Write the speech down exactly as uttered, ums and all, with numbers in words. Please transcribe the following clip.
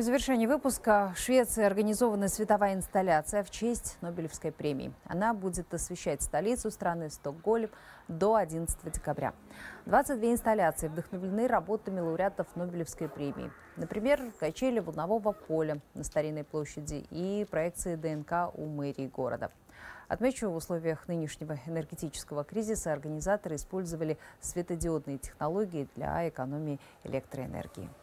И в завершении выпуска в Швеции организована световая инсталляция в честь Нобелевской премии. Она будет освещать столицу страны Стокгольм до одиннадцатого декабря. двадцать две инсталляции вдохновлены работами лауреатов Нобелевской премии. Например, качели волнового поля на Старинной площади и проекции ДНК у мэрии города. Отмечу, в условиях нынешнего энергетического кризиса организаторы использовали светодиодные технологии для экономии электроэнергии.